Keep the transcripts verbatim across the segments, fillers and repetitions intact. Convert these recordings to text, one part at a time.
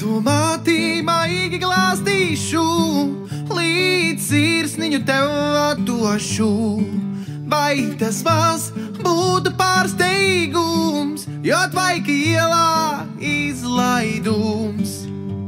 Pārdomāti maigi glāstīšu, līdz sirsniņu tev atdošu. Vai tas maz būtu pārsteigums, jo tvaika ielā izlaidums.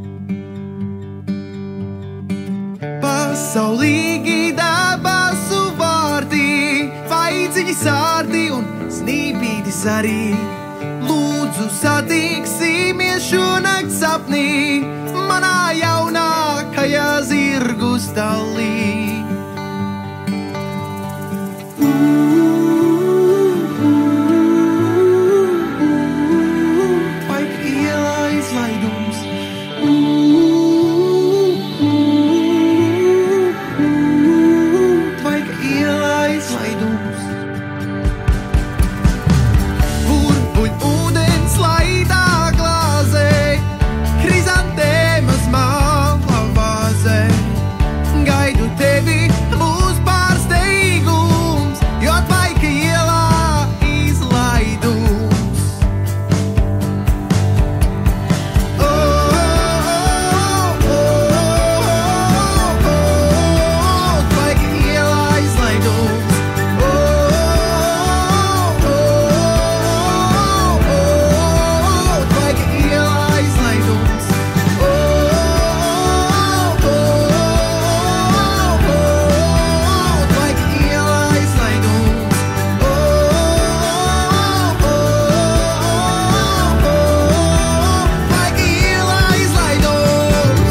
Pasaulīgi debesu vārti, vaidziņi sārti un snīpītis arī. Lūdzu satiksimies šonakt sapnī, manā jaunākajā zirgu stallī. Tvaika ielā izlaidums. Tvaika ielā izlaidums. Burbuļ ūdens laidā glāzē, krizantēmas māla vāzē. Gaidu tevi, būs pārsteigums, jo tvaika ielā izlaidums. Oh, oh, oh, oh, oh, oh, tvaika ielā izlaidums. Oh, oh, oh, oh, oh, tvaika ielā izlaidums. Oh, oh, oh, tvaika ielā izlaidums. Oh, oh, tvaika ielā izlaidums.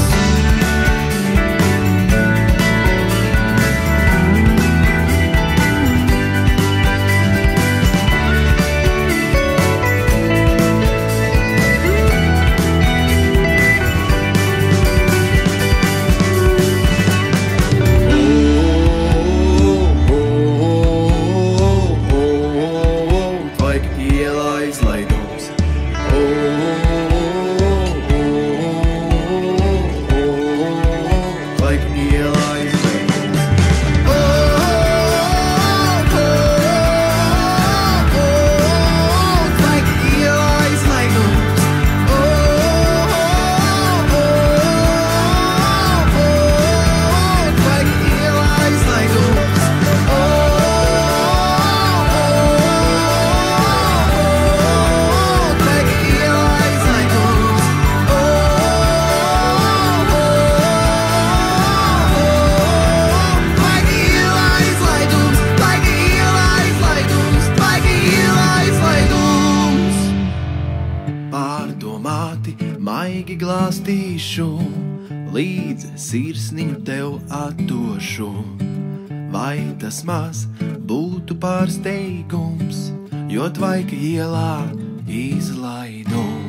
Tvaika ielā izlaidums. Tvaika ielā izlaidums. Tvaika ielā izlaidums. Tvaika ielā izlaidums. Tvaika ielā izlaidums. Tvaika ielā izlaidums. Tvaika ielā izlaidums. Tvaika ielā izlaidums. Pārdomāti maigi glāstīšu, līdz sirsniņu tev atdošu. Vai tas maz būtu pārsteigums, jo tvaika ielā izlaidums.